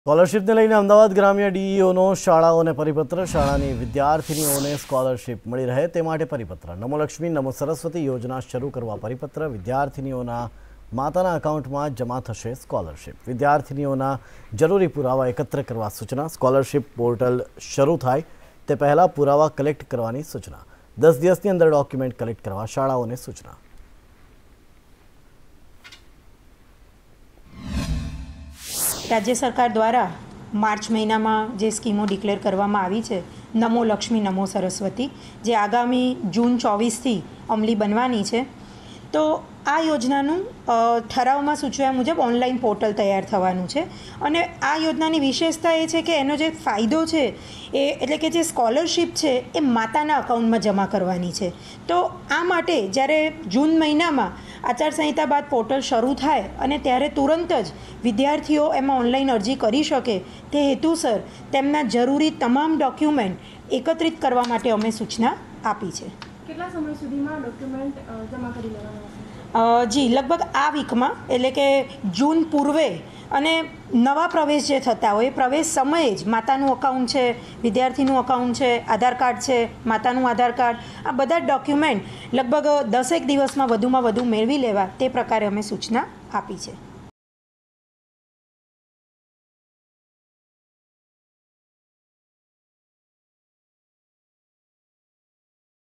સ્કોલરશિપને લઈને અમદાવાદ ગ્રામ્ય ડીઈઓનો શાળાઓને પરિપત્ર શાળાની વિદ્યાર્થીનીઓને સ્કોલરશિપ મળી રહે તે માટે પરિપત્ર નમો લક્ષ્મી નમો સરસ્વતી યોજના શરૂ કરવા પરિપત્ર વિદ્યાર્થીનીઓના માતાના એકાઉન્ટમાં જમા થશે સ્કોલરશિપ વિદ્યાર્થીનીઓના જરૂરી પુરાવા એકત્ર કરવા સૂચના સ્કોલરશિપ પોર્ટલ શરૂ થાય તે પહેલાં પુરાવા કલેક્ટ કરવાની સૂચના 10 દિવસની અંદર ડોક્યુમેન્ટ કલેક્ટ કરવા શાળાઓને સૂચના। राज्य सरकार द्वारा मार्च महीना में जे स्कीमों डिक्लेर करवामां आवी छे नमो लक्ष्मी नमो सरस्वती जे आगामी जून 24 थी अमली बनवानी छे। तो आ योजनानुं ठरावमां सूचव्या मुजब ऑनलाइन पोर्टल तैयार थवानुं छे अने आ योजनानी विशेषता ए छे के एनो जे फायदो छे ए एटले के जे स्कॉलरशिप छे ए माताना अकाउंटमां जमा करवानी छे। तो आ माटे ज्यारे जून महीनामां आचारसंहिता बाद पोर्टल शरू थाय अने त्यारे तुरंत ज विद्यार्थीओ एमां ऑनलाइन अरजी करी शके ते हेतुसर तेमना जरूरी तमाम डॉक्यूमेंट एकत्रित करवा माटे अमे सूचना आपी छे। કેટલા સમય સુધીમાં ડોક્યુમેન્ટ જમા કરી લેવાના હશે? जी लगभग आ वीकमां एटले के जून पूर्वे अने नवा प्रवेश जे थता होय प्रवेश समये ज मातानुं अकाउंट छे विद्यार्थीनुं अकाउंट छे आधार कार्ड छे मातानुं आधार कार्ड आ बधा डॉक्यूमेंट लगभग 10 एक दिवसमां वधुमां वधु मेळवी लेवा ते प्रकारे अमे सूचना आपी छे।